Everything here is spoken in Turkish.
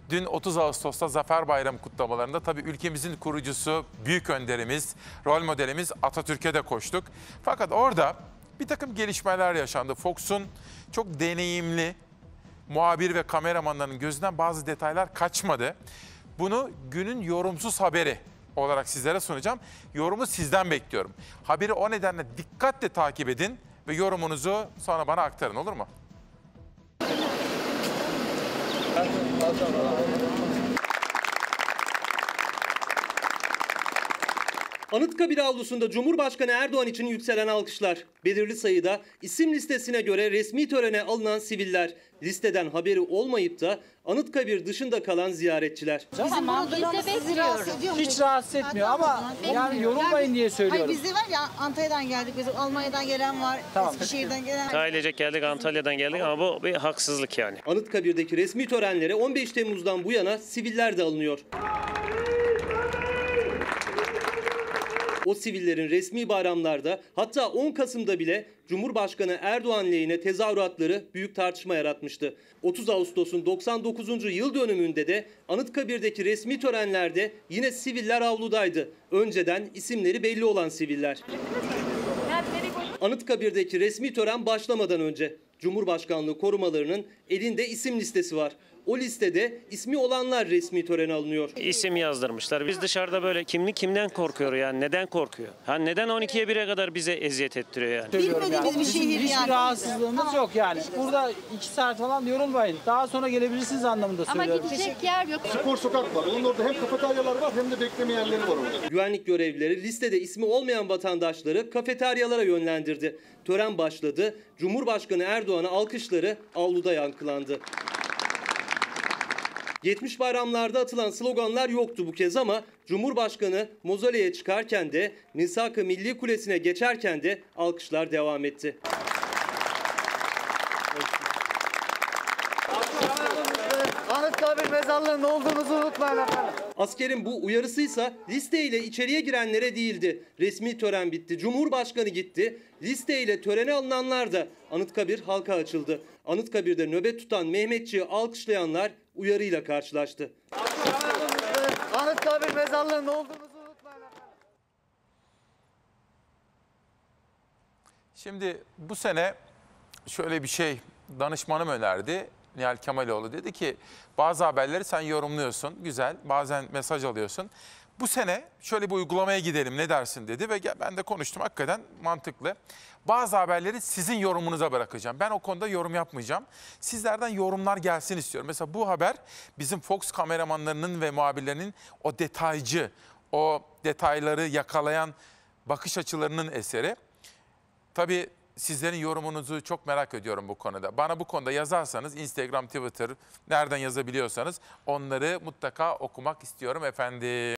Dün 30 Ağustos'ta Zafer Bayramı kutlamalarında tabii ülkemizin kurucusu, büyük önderimiz, rol modelimiz Atatürk'e de koştuk. Fakat orada bir takım gelişmeler yaşandı. Fox'un çok deneyimli muhabir ve kameramanların gözünden bazı detaylar kaçmadı. Bunu günün yorumsuz haberi olarak sizlere sunacağım. Yorumu sizden bekliyorum. Haberi o nedenle dikkatle takip edin ve yorumunuzu sonra bana aktarın, olur mu? Anıtkabir avlusunda Cumhurbaşkanı Erdoğan için yükselen alkışlar. Belirli sayıda isim listesine göre resmi törene alınan siviller. Listeden haberi olmayıp da Anıtkabir dışında kalan ziyaretçiler. Tamam, biz de bekliyoruz. Hiç rahatsız etmiyor ama yani yorulmayın diye söylüyorum. Hayır, biz de var ya, Antalya'dan geldik, biz Almanya'dan gelen var, Eskişehir'den gelen var. Ailecek geldik, Antalya'dan geldik ama bu bir haksızlık yani. Anıtkabir'deki resmi törenlere 15 Temmuz'dan bu yana siviller de alınıyor. O sivillerin resmi bayramlarda, hatta 10 Kasım'da bile Cumhurbaşkanı Erdoğan lehine tezahüratları büyük tartışma yaratmıştı. 30 Ağustos'un 99. yıl dönümünde de Anıtkabir'deki resmi törenlerde yine siviller avludaydı. Önceden isimleri belli olan siviller. Anıtkabir'deki resmi tören başlamadan önce Cumhurbaşkanlığı korumalarının elinde isim listesi var. O listede ismi olanlar resmi törene alınıyor. İsim yazdırmışlar. Biz dışarıda böyle kimden korkuyor yani? Neden korkuyor? Ha neden 12'ye 1'e kadar bize eziyet ettiriyor yani? Bilmediğimiz bir şehir Hiçbir yani. rahatsızlığımız yok yani. Burada 2 saat falan yorulmayın. Daha sonra gelebilirsiniz anlamında Ama söylüyorum. gidecek yer yok. Spor sokak var. Onun orada hem kafeteryalar var hem de bekleme yerleri var orada. Güvenlik görevlileri listede ismi olmayan vatandaşları kafeteryalara yönlendirdi. Tören başladı. Cumhurbaşkanı Erdoğan'a alkışları avluda yankılandı. 70 bayramlarda atılan sloganlar yoktu bu kez ama Cumhurbaşkanı mozoleye çıkarken de Misak-ı Milli Kulesi'ne geçerken de alkışlar devam etti. Anıtkabir mezarlığının olduğunuzu unutmayın efendim. Askerin bu uyarısıysa listeyle içeriye girenlere değildi. Resmi tören bitti. Cumhurbaşkanı gitti. Listeyle törene alınanlar da Anıtkabir halka açıldı. Anıtkabir'de nöbet tutan Mehmetçiği alkışlayanlar uyarıyla karşılaştı. Anıtkabir mezarlığının olduğunuzu unutmayın efendim. Şimdi bu sene şöyle bir şey danışmanım önerdi. Nihal Kemaloğlu dedi ki bazı haberleri sen yorumluyorsun, güzel, bazen mesaj alıyorsun. Bu sene şöyle bir uygulamaya gidelim, ne dersin dedi ve ben de konuştum, hakikaten mantıklı. Bazı haberleri sizin yorumunuza bırakacağım. Ben o konuda yorum yapmayacağım. Sizlerden yorumlar gelsin istiyorum. Mesela bu haber bizim Fox kameramanlarının ve muhabirlerinin o detaycı, o detayları yakalayan bakış açılarının eseri. Tabii sizlerin yorumunuzu çok merak ediyorum bu konuda. Bana bu konuda yazarsanız Instagram, Twitter, nereden yazabiliyorsanız onları mutlaka okumak istiyorum efendim.